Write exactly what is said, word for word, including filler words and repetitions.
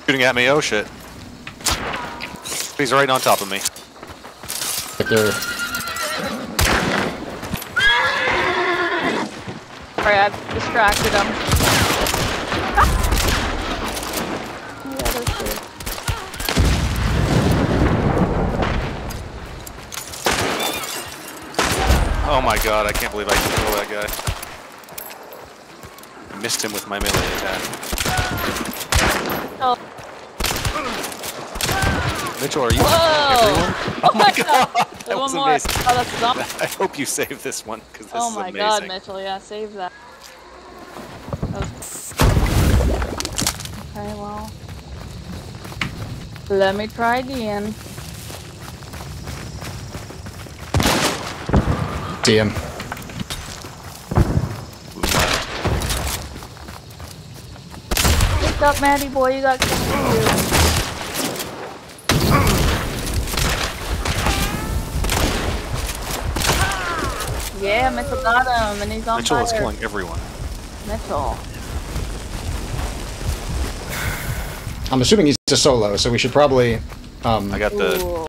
Shooting at me, oh shit. He's right on top of me. Victor. Alright, I've distracted him. Yeah, that's good. Oh my god, I can't believe I can kill that guy. I missed him with my melee attack. Oh. Mitchell, are you Whoa! everyone? Oh my god! That There's was one more. amazing. Oh, that's dumb. I hope you save this one, because this Oh is my amazing. god, Mitchell, yeah, save that. that was... Okay, well. Let me try again. See him. Wake up, Maddie boy, you got confused. Yeah, Mitchell got him, and he's on Mitchell fire. is killing everyone. Mitchell. I'm assuming he's a solo, so we should probably. Um, I got the Ooh.